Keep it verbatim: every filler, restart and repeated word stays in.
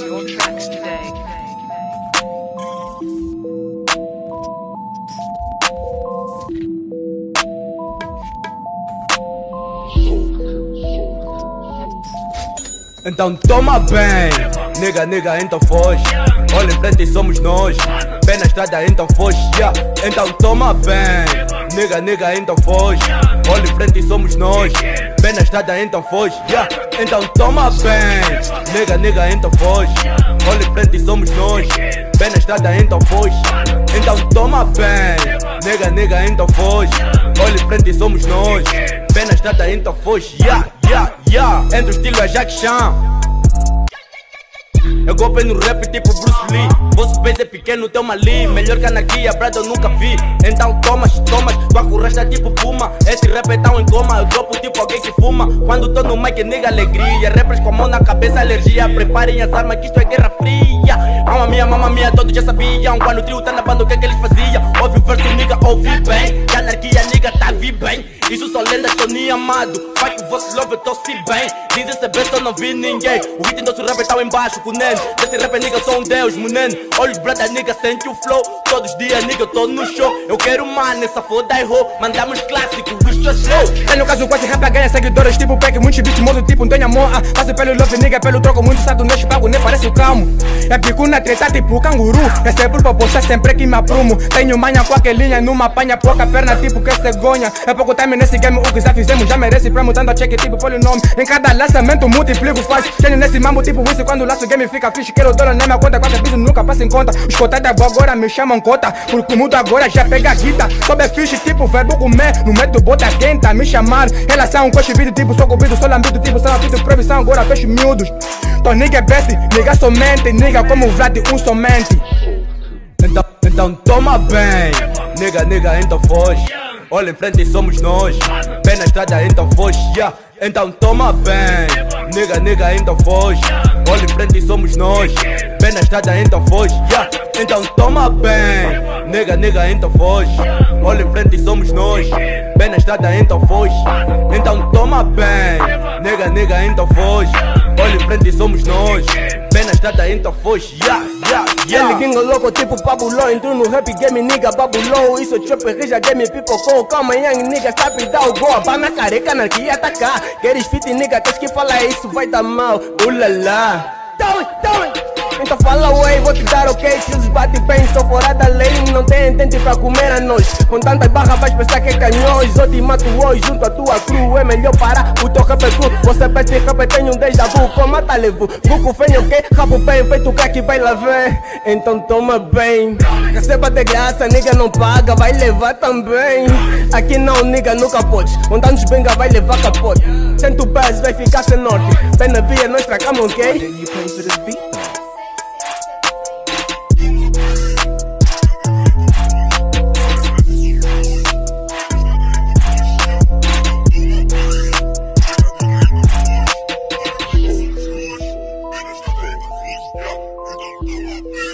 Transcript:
your tracks today. Então toma bem, nega, nega, então foge. Olha em frente e somos nós. Pé na estrada, então foge, yeah. Então toma bem, nega, nega, então foge. Olha em frente e somos nós. Pé na estrada, então foge, yeah. Então toma bem, nega, nega, então foge. Olha em frente e somos nós. Pé na estrada, então foge. Então toma bem, nega, nega, então foge. Olha em frente e somos nós. Pé na estrada, então foge, yeah, yeah, yeah. Entre o estilo é Jackie Chan. Eu golpei no rap tipo Bruce Lee. Vosso peso é pequeno, teu mali. Melhor que anarquia, brada eu nunca vi. Então tomas, tomas, tua currasta tipo puma. Esse rap é tão em coma, eu dropo tipo alguém que fuma. Quando tô no mic nega alegria. Rappers com a mão na cabeça, alergia. Preparem as armas que isto é guerra fria. Mamma mia, mamma mia, todos já sabiam. Quando o trio tá na banda, o que é que eles faziam? Ouve o verso, nigga, ouvi bem. Que anarquia, nigga, tá vi bem. Isso só lendas, tô nem amado. Vai que vosso love, eu tô se bem. Dizem saber se eu não vi ninguém. O hit do nosso rapper tá em baixo, com o nen. Desse rapper, nigga, eu sou um deus, munen. Olha os brother, nigga, sente o flow. Todos os dias, nigga, eu tô no show. Eu quero mano, essa foda é ho. Mandamos clássico, isto é show. Tenho caso com esse rapper, ganha seguidores tipo Peck. Muitos beats, modo tipo, não tenho amor. Ah, passo pelo love, nigga, pelo troco. Muito sato neste pago, nem parece o calmo. É pico na treta, tipo canguru. Recebo pra postar sempre que me aprumo. Tenho manha com aquele linha numa panha. Pouca perna, tipo que cegonha. É pouco time nesse game, o que já fizemos já merece prêmio. Dando a check tipo polinômio. Em cada lançamento multiplico faz. Tenho nesse mambo tipo isso. Quando laço o game fica fixe. Quero dólar na minha conta. Quatro pisos nunca passa em conta. Os cotados agora me chamam cota. Porque o mundo agora já pega a guita. Sobe fixe tipo verbo comer. No meio do bota quenta me chamar. Relação com esse vídeo tipo sou cobrido. Sou lambido tipo são apito. Provisão agora fecho miúdos. Então nigga é best. Nigga somente. Nigga como o Vlad um somente. Então, então toma bem, nega, nega, então foge. Olha em frente e somos nós. Pé na estrada, então foge, yeah. Então toma bem, nega, nega, então foge. Olha em frente e somos nós. Pé na estrada, então foge, yeah. Então toma bem, nega, nega, então foge. Olha em frente e somos nós. Pé na estrada, então foge. Então toma bem, nega, nega, então foge. Olha em frente e somos nós. Pé na estrada, então foge, yeah, yeah, yeah. Ele gringo louco tipo Pabulô. Entrou no rap game, nigga, babulou. Isso é chopper, rija game, pipocou. Calma aí, nigga, sabe dar o gol. Vá na careca, anarquia atacar. Queres fit, nigga, tens que falar isso, vai dar mal. Ulala. Tome, tome. Então fala ué, vou te dar ok. Se eles bate bem, estou fora da lei. Não tem dente pra comer a nós. Com tantas barras vais pensar que é canhões. Eu te mato hoje junto à tua cru. É melhor parar o teu rap é cru. Você pede rap, tem um déjà vu. Como mata levo, buco feio ok. Rabo bem, feito que vai lá ver. Então toma bem. Receba de graça, nigga não paga. Vai levar também. Aqui não, nigga, nunca pode. Montando benga vai levar capote. Sento o pés, vai ficar sem norte. Pena via, nós tracamos, ok? Yeah.